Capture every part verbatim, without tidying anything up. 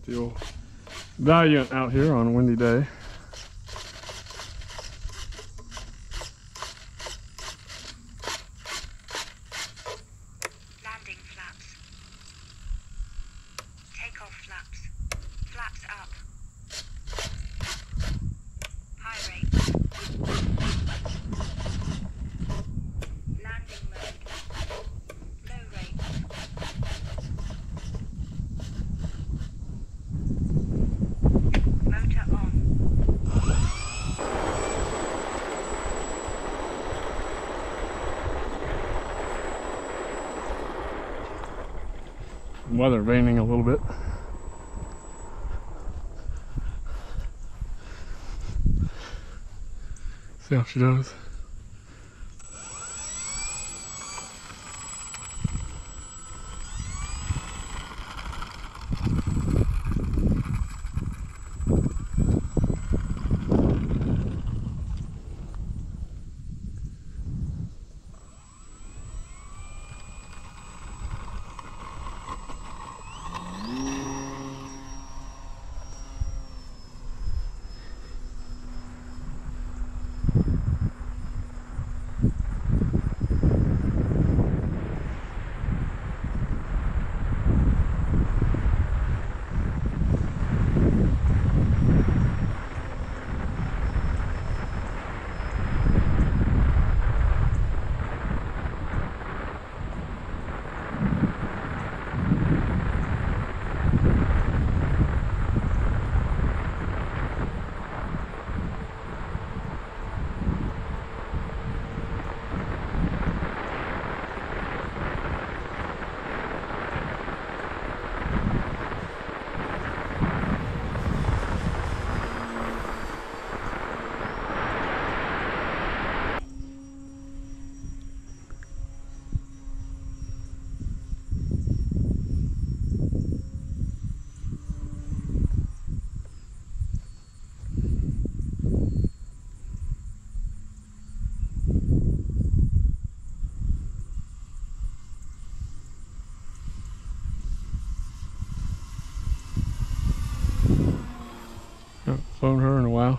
the old Valiant out here on a windy day. Landing flaps. Takeoff flaps. Flaps up. High rate. Landing mode. Low rate. Motor on. Weather vaning a little bit. See how she does. Haven't flown her in a while.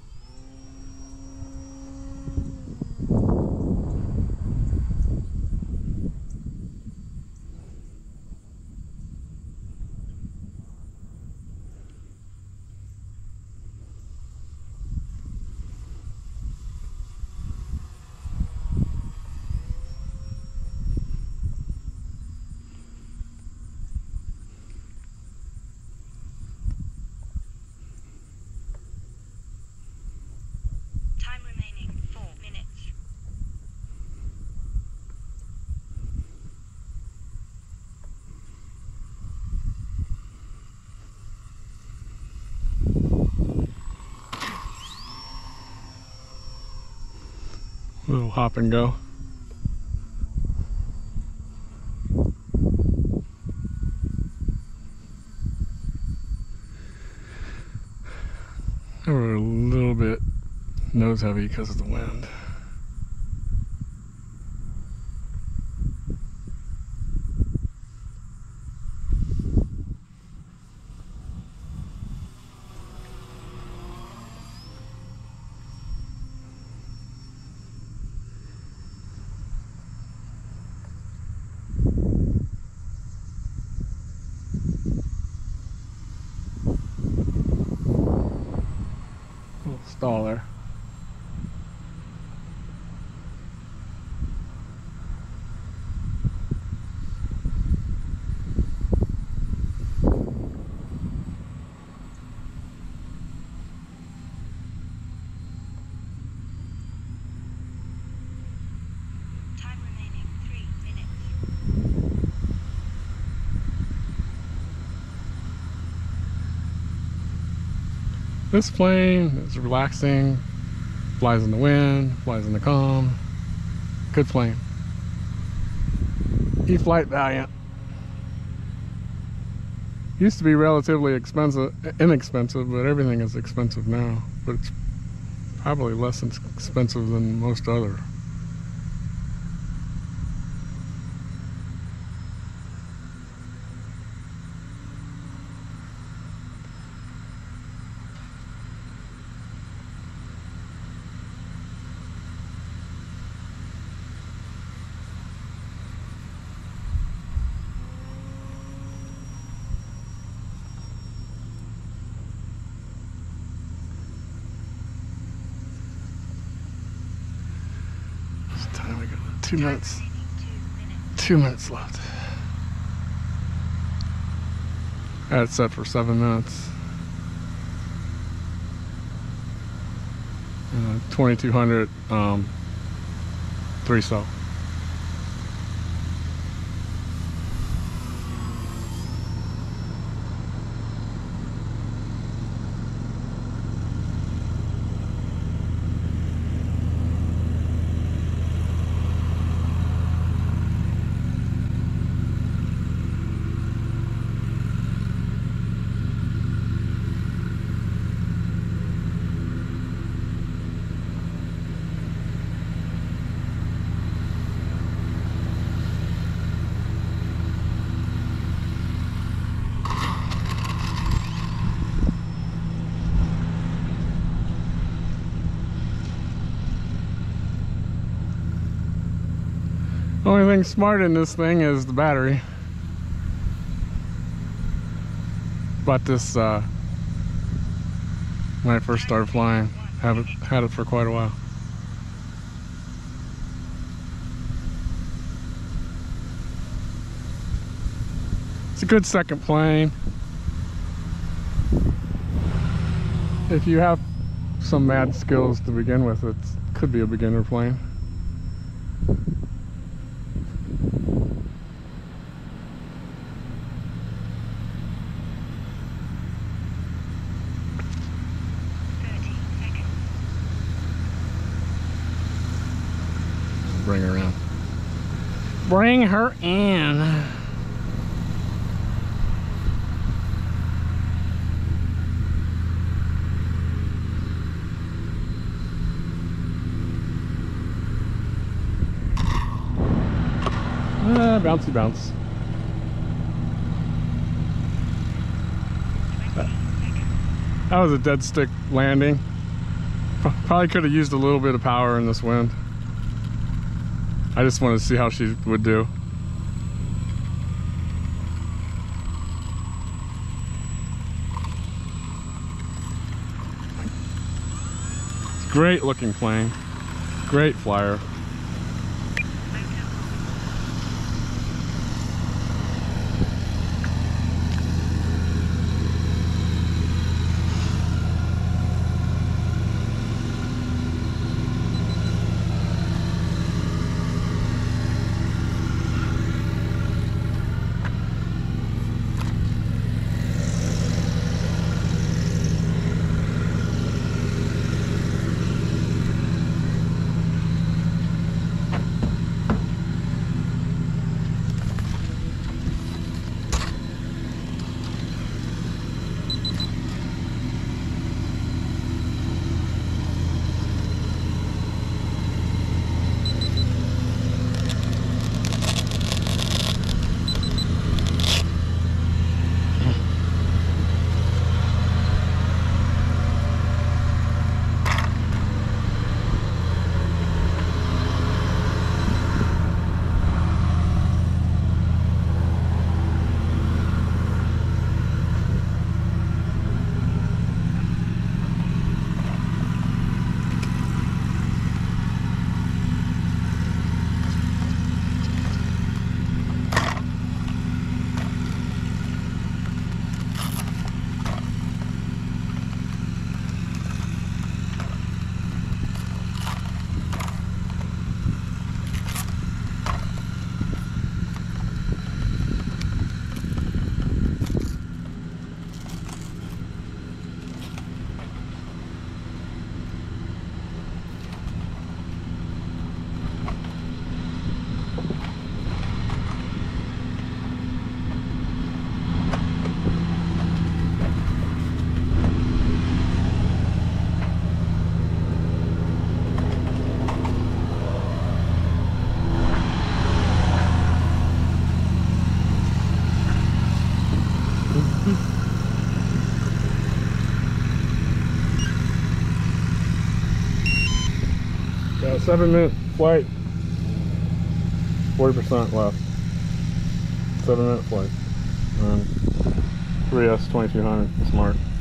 Time remaining four minutes. Little hop and go. We're a little bit nose heavy because of the wind. Little stall there. Time remaining three minutes. This plane is relaxing, flies in the wind, flies in the calm. Good plane. E-flite Valiant. Used to be relatively expensive, inexpensive, but everything is expensive now. But it's probably less expensive than most other. Two Time minutes. remaining two minutes. Two minutes left. I had it set for seven minutes. Uh, twenty-two hundred, um, three cell. Only thing smart in this thing is the battery. Bought this uh, when I first started flying. Have it, had it for quite a while. It's a good second plane. If you have some mad skills to begin with, it could be a beginner plane. thirty seconds. Bring her in. Bring her in. Ah, bouncy bounce. twenty seconds. That was a dead stick landing. Pro- Probably could have used a little bit of power in this wind. I just wanted to see how she would do. It's a great looking plane. Great flyer. Got a seven minute flight, forty percent left. Seven minute flight. And three S twenty-two hundred, smart.